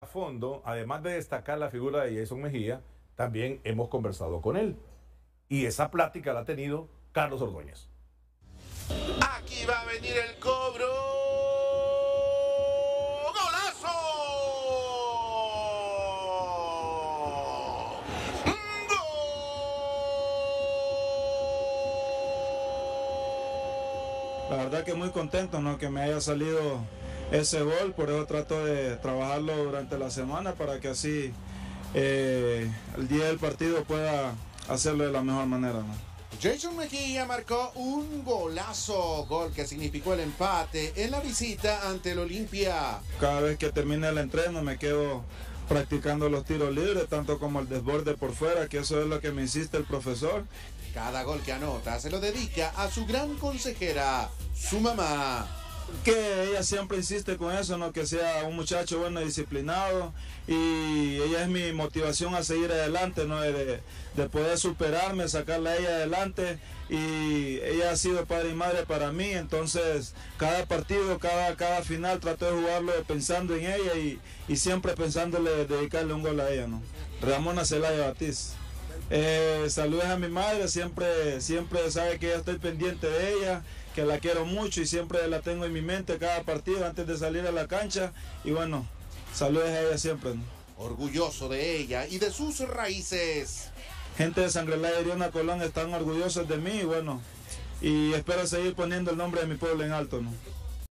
fondo, además de destacar la figura de Jason Mejía, también hemos conversado con él. Y esa plática la ha tenido Carlos Ordóñez. Aquí va a venir el cobro. ¡Golazo! ¡Gol! La verdad que muy contento, ¿no?, que me haya salido ese gol. Por eso trato de trabajarlo durante la semana para que así el día del partido pueda hacerlo de la mejor manera, ¿no? Jason Mejía marcó un golazo, gol que significó el empate en la visita ante el Olimpia. Cada vez que termine el entreno me quedo practicando los tiros libres, tanto como el desborde por fuera, que eso es lo que me insiste el profesor. Cada gol que anota se lo dedica a su gran consejera, su mamá. Que ella siempre insiste con eso, ¿no?, que sea un muchacho bueno, disciplinado, y ella es mi motivación a seguir adelante, ¿no?, de poder superarme, sacarla a ella adelante, y ella ha sido padre y madre para mí. Entonces cada partido, cada final trato de jugarlo pensando en ella y siempre pensándole dedicarle un gol a ella, ¿no? Ramona Celaya Batiz. Saludos a mi madre, siempre sabe que yo estoy pendiente de ella, que la quiero mucho y siempre la tengo en mi mente cada partido antes de salir a la cancha. Y bueno, saludos a ella siempre, ¿no? Orgulloso de ella y de sus raíces. Gente de Sangrelaya y Iriona Colón están orgullosos de mí, y bueno, y espero seguir poniendo el nombre de mi pueblo en alto, ¿no?